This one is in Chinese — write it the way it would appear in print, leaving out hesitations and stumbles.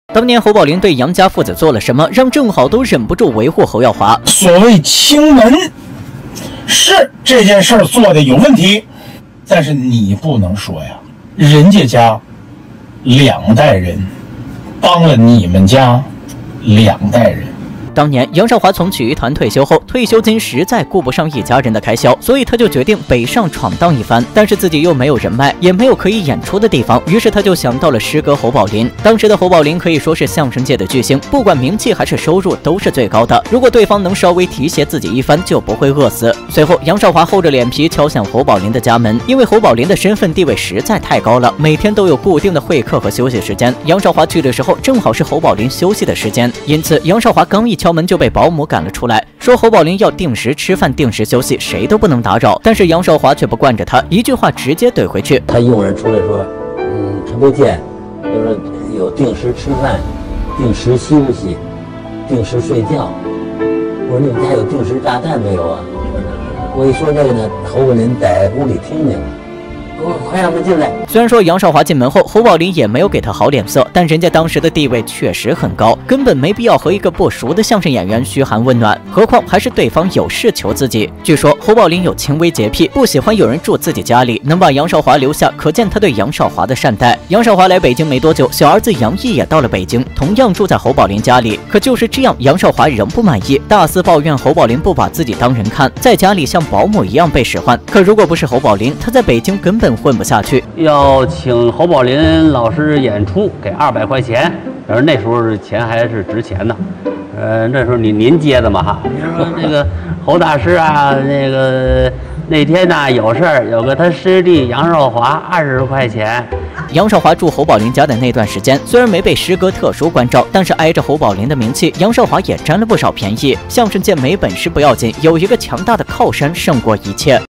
当年侯宝林对杨家父子做了什么，让郑好都忍不住维护侯耀华？ 所谓清门，是这件事儿做的有问题，但是你不能说呀，人家2代人帮了你们家2代人。 当年杨少华从曲艺团退休后，退休金实在顾不上一家人的开销，所以他就决定北上闯荡一番。但是自己又没有人脉，也没有可以演出的地方，于是他就想到了师哥侯宝林。当时的侯宝林可以说是相声界的巨星，不管名气还是收入都是最高的。如果对方能稍微提携自己一番，就不会饿死。随后，杨少华厚着脸皮敲响侯宝林的家门，因为侯宝林的身份地位实在太高了，每天都有固定的会客和休息时间。杨少华去的时候，正好是侯宝林休息的时间，因此杨少华刚一敲门就被保姆赶了出来，说侯宝林要定时吃饭、定时休息，谁都不能打扰。但是杨少华却不惯着他，一句话直接怼回去。 他佣人出来说：“陈不见，就是有定时吃饭、定时休息、定时睡觉。”我说：“你们家有定时炸弹没有啊？”我一说这个呢，侯宝林在屋里听见了。快让他进来！ 虽然说杨少华进门后，侯宝林也没有给他好脸色，但人家当时的地位确实很高，根本没必要和一个不熟的相声演员嘘寒问暖，何况还是对方有事求自己。据说侯宝林有轻微洁癖，不喜欢有人住自己家里，能把杨少华留下，可见他对杨少华的善待。杨少华来北京没多久，小儿子杨毅也到了北京，同样住在侯宝林家里。可就是这样，杨少华仍不满意，大肆抱怨侯宝林不把自己当人看，在家里像保姆一样被使唤。可如果不是侯宝林，他在北京根本混不下去。 要请侯宝林老师演出，给200块钱，而那时候钱还是值钱的。那时候您接的嘛哈？您说那个侯大师啊，那天呢有事儿，有个他师弟杨少华20块钱。 杨少华住侯宝林家的那段时间，虽然没被师哥特殊关照，但是挨着侯宝林的名气，杨少华也占了不少便宜。相声界没本事不要紧，有一个强大的靠山胜过一切。